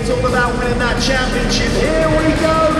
It's all about winning that championship. Here we go.